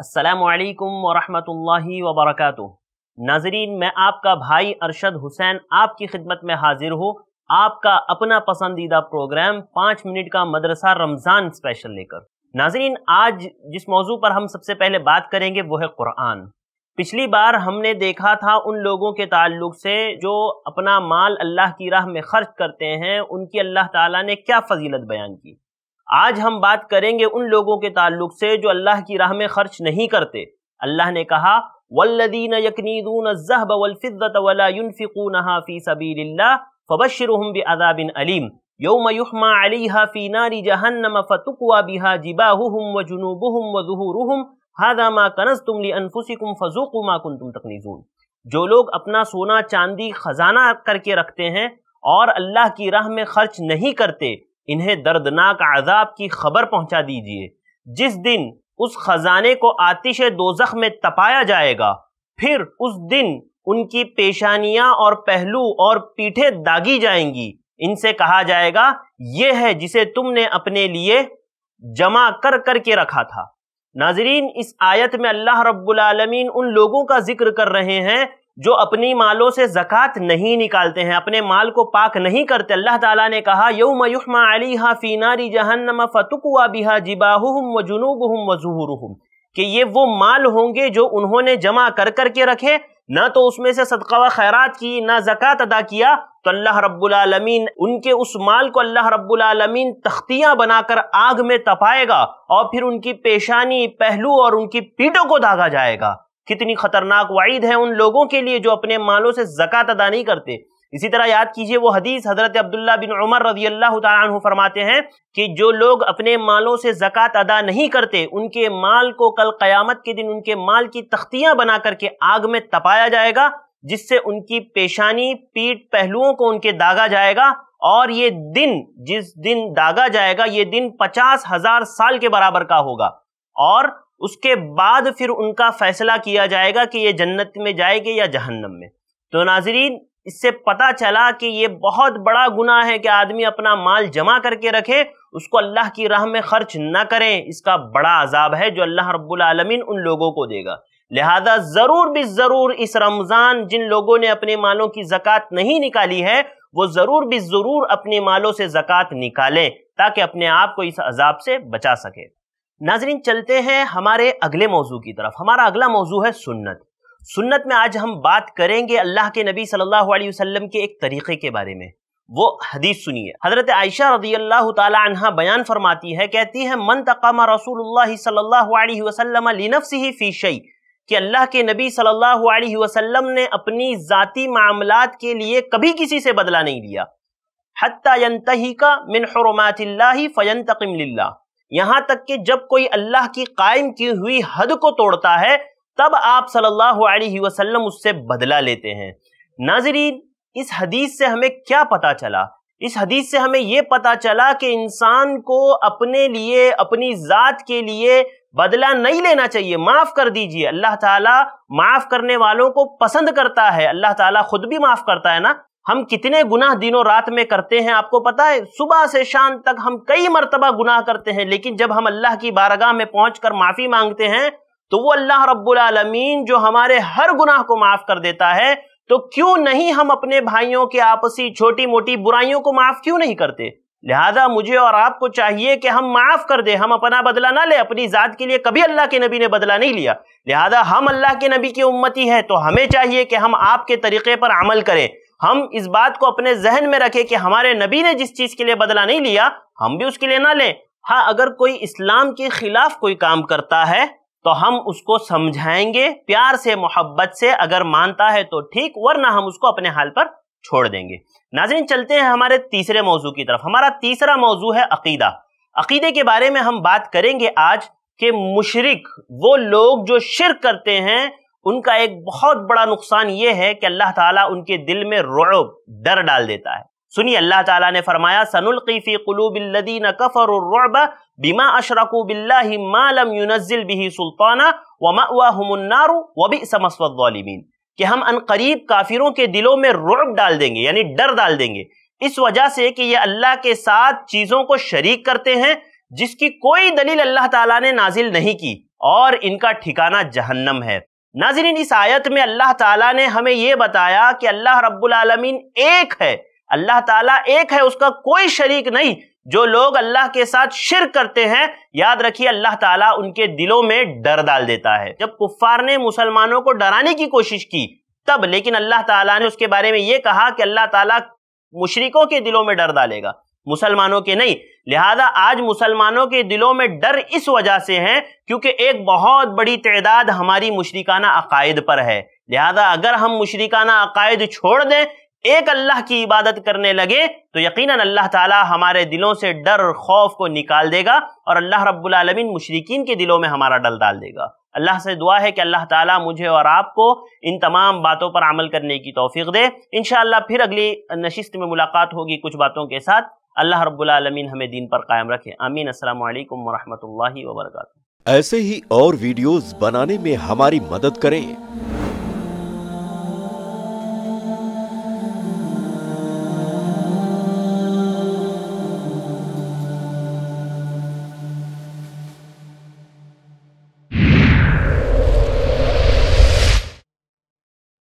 السلام علیکم ورحمۃ اللہ وبرکاتہ۔ ناظرین، میں آپ کا بھائی ارشد حسین آپ کی خدمت میں حاضر ہوں، آپ کا اپنا پسندیدہ پروگرام 5 منٹ کا مدرسہ رمضان اسپیشل لے کر۔ ناظرین، آج جس موضوع پر ہم سب سے پہلے بات کریں گے وہ ہے قرآن۔ پچھلی بار ہم نے دیکھا تھا ان لوگوں کے تعلق سے جو اپنا مال اللہ کی راہ میں خرچ کرتے ہیں، ان کی اللہ تعالیٰ نے کیا فضیلت بیان کی۔ آج ہم بات کریں گے ان لوگوں کے تعلق سے جو اللہ کی راہ میں خرچ نہیں کرتے۔ اللہ نے کہا وَالَّذِينَ يَكْنِيزُونَ الذَّهَبَ وَالْفِضَّةَ وَلَا يُنْفِقُونَهَا فِي سَبِيلِ اللَّهِ فَبَشِّرْهُمْ بِعَذَابٍ أَلِيمٍ يَوْمَ يُحْمَى عَلَيْهَا فِي نَارِ جَهَنَّمَ فَتُكْوَى بِهَا جِبَاهُهُمْ وَجُنُوبُهُمْ وَظُهُورُهُمْ هَذَا مَا كَنَزْتُمْ لِأَنفُسِكُمْ فَذُوقُوا مَا كُنتُمْ تَكْنِزُونَ۔ جو لوگ اپنا سونا چاندی خزانہ کر کے رکھتے ہیں اور اللہ کی راہ میں خرچ نہیں کرتے، انہیں دردناک عذاب کی خبر پہنچا دیجئے۔ جس دن اس خزانے کو آتش دوزخ میں تپایا جائے گا، پھر اس دن ان کی پیشانیاں اور پہلو اور پیٹھیں داغی جائیں گی۔ ان سے کہا جائے گا یہ ہے جسے تم نے اپنے لیے جمع کر کر کے رکھا تھا۔ ناظرین، اس آیت میں اللہ رب العالمین ان لوگوں کا ذکر کر رہے ہیں جو اپنی مالوں سے زکوٰۃ نہیں نکالتے ہیں، اپنے مال کو پاک نہیں کرتے۔ اللہ تعالیٰ نے کہا یوم یحمى علیہا فی نار جہنم فتکوی بہا جباہہم وجنوبہم وظہورہم، کہ یہ وہ مال ہوں گے جو انہوں نے جمع کر کر کے رکھے، نہ تو اس میں سے صدقہ و خیرات کی، نہ زکوٰۃ ادا کیا، تو اللہ رب العالمین ان کے اس مال کو اللہ رب العالمین تختیاں بنا کر آگ میں تپائے گا، اور پھر ان کی پیشانی، پہلو اور ان کی پیٹھوں کو داغا جائے گا۔ کتنی خطرناک وعید ہے ان لوگوں کے لیے جو اپنے مالوں سے زکوٰۃ ادا نہیں کرتے۔ اسی طرح یاد کیجئے وہ حدیث، حضرت عبداللہ بن عمر رضی اللہ تعالیٰ عنہ فرماتے ہیں کہ جو لوگ اپنے مالوں سے زکوٰۃ ادا نہیں کرتے، ان کے مال کو کل قیامت کے دن ان کے مال کی تختیاں بنا کر کے آگ میں تپایا جائے گا، جس سے ان کی پیشانی، پیٹھ، پہلوؤں کو ان کے داغا جائے گا، اور یہ دن جس دن داغا جائے گا یہ دن 50,000 سال کے برابر کا ہوگا، اور اس کے بعد پھر ان کا فیصلہ کیا جائے گا کہ یہ جنت میں جائے گے یا جہنم میں۔ تو ناظرین، اس سے پتہ چلا کہ یہ بہت بڑا گناہ ہے کہ آدمی اپنا مال جمع کر کے رکھے، اس کو اللہ کی راہ میں خرچ نہ کریں۔ اس کا بڑا عذاب ہے جو اللہ رب العالمین ان لوگوں کو دے گا۔ لہذا ضرور بالضرور اس رمضان جن لوگوں نے اپنے مالوں کی زکوٰۃ نہیں نکالی ہے، وہ ضرور بالضرور اپنے مالوں سے زکوٰۃ نکالیں تاکہ اپنے آپ کو اس عذاب سے بچا سکے۔ ناظرین، چلتے ہیں ہمارے اگلے موضوع کی طرف۔ ہمارا اگلا موضوع ہے سنت۔ سنت میں آج ہم بات کریں گے اللہ کے نبی صلی اللہ علیہ وسلم کے ایک طریقے کے بارے میں۔ وہ حدیث سنیے، حضرت عائشہ رضی اللہ تعالی عنہا بیان فرماتی ہے، کہتی ہے من تقام رسول اللہ صلی اللہ علیہ وسلم لنفسہ فی شیء، کہ اللہ کے نبی صلی اللہ علیہ وسلم نے اپنی ذاتی معاملات کے لیے کبھی کسی سے بدلہ نہیں لیا، حتی ینتہک من حرمات اللہ فینتقم للہ، یہاں تک کہ جب کوئی اللہ کی قائم کی ہوئی حد کو توڑتا ہے تب آپ صلی اللہ علیہ وسلم اس سے بدلہ لیتے ہیں۔ ناظرین، اس حدیث سے ہمیں کیا پتا چلا؟ اس حدیث سے ہمیں یہ پتا چلا کہ انسان کو اپنے لیے، اپنی ذات کے لیے بدلہ نہیں لینا چاہیے، معاف کر دیجئے۔ اللہ تعالیٰ معاف کرنے والوں کو پسند کرتا ہے، اللہ تعالیٰ خود بھی معاف کرتا ہے نا۔ ہم کتنے گناہ دن و رات میں کرتے ہیں آپ کو پتہ ہے، صبح سے شام تک ہم کئی مرتبہ گناہ کرتے ہیں، لیکن جب ہم اللہ کی بارگاہ میں پہنچ کر معافی مانگتے ہیں تو وہ اللہ رب العالمین جو ہمارے ہر گناہ کو معاف کر دیتا ہے، تو کیوں نہیں ہم اپنے بھائیوں کے آپسی چھوٹی موٹی برائیوں کو معاف کیوں نہیں کرتے؟ لہذا مجھے اور آپ کو چاہیے کہ ہم معاف کر دیں، ہم اپنا بدلہ نہ لیں۔ اپنی ذات کے لیے کبھی اللہ کے نبی نے بدلہ نہیں لیا، لہذا ہم اللہ کے نبی کی امتی ہیں تو ہمیں چاہیے کہ ہم آپ کے طریقے پر عمل کریں۔ ہم اس بات کو اپنے ذہن میں رکھیں کہ ہمارے نبی نے جس چیز کے لیے بدلہ نہیں لیا، ہم بھی اس کے لیے نہ لیں۔ ہاں، اگر کوئی اسلام کے خلاف کوئی کام کرتا ہے تو ہم اس کو سمجھائیں گے پیار سے، محبت سے، اگر مانتا ہے تو ٹھیک، ورنہ ہم اس کو اپنے حال پر چھوڑ دیں گے۔ ناظرین، چلتے ہیں ہمارے تیسرے موضوع کی طرف۔ ہمارا تیسرا موضوع ہے عقیدہ۔ عقیدے کے بارے میں ہم بات کریں گے آج کہ مشرک، وہ لوگ جو شرک کرتے ہیں، ان کا ایک بہت بڑا نقصان یہ ہے کہ اللہ تعالیٰ ان کے دل میں رعب، ڈر ڈال دیتا ہے۔ سنیے، اللہ تعالیٰ نے فرمایا سنلقی فی قلوب الذین کفروا الرعب بما اشرکوا باللہ ما لم ینزل بہ سلطانا ومأواہم النار وبئس مثوی الظالمین، کہ ہم عنقریب کافروں کے دلوں میں رعب ڈال دیں گے، یعنی ڈر ڈال دیں گے، اس وجہ سے کہ یہ اللہ کے ساتھ چیزوں کو شریک کرتے ہیں جس کی کوئی دلیل اللہ تعالیٰ نے نازل نہیں کی۔ اور ان کا ٹھکانہ جہنم ہے۔ ناظرین، اس آیت میں اللہ تعالیٰ نے ہمیں یہ بتایا کہ اللہ رب العالمین ایک ہے، اللہ تعالیٰ ایک ہے، اس کا کوئی شریک نہیں۔ جو لوگ اللہ کے ساتھ شرک کرتے ہیں، یاد رکھیے اللہ تعالیٰ ان کے دلوں میں ڈر ڈال دیتا ہے۔ جب کفار نے مسلمانوں کو ڈرانے کی کوشش کی تب، لیکن اللہ تعالیٰ نے اس کے بارے میں یہ کہا کہ اللہ تعالیٰ مشرکوں کے دلوں میں ڈر ڈالے گا، مسلمانوں کے نہیں۔ لہذا آج مسلمانوں کے دلوں میں ڈر اس وجہ سے ہے کیونکہ ایک بہت بڑی تعداد ہماری مشرکانہ عقائد پر ہے۔ لہذا اگر ہم مشرکانہ عقائد چھوڑ دیں، ایک اللہ کی عبادت کرنے لگے، تو یقیناً اللہ تعالی ہمارے دلوں سے ڈر اور خوف کو نکال دے گا، اور اللہ رب العالمین مشرکین کے دلوں میں ہمارا ڈر ڈال دے گا۔ اللہ سے دعا ہے کہ اللہ تعالیٰ مجھے اور آپ کو ان تمام باتوں پر عمل کرنے کی توفیق دے۔ انشاءاللہ پھر اگلی نشست میں ملاقات ہوگی کچھ باتوں کے ساتھ۔ اللہ رب العالمین ہمیں دین پر قائم رکھے، آمین۔ السلام علیکم ورحمۃ اللہ وبرکاتہ۔ ایسے ہی اور ویڈیوز بنانے میں ہماری مدد کریں۔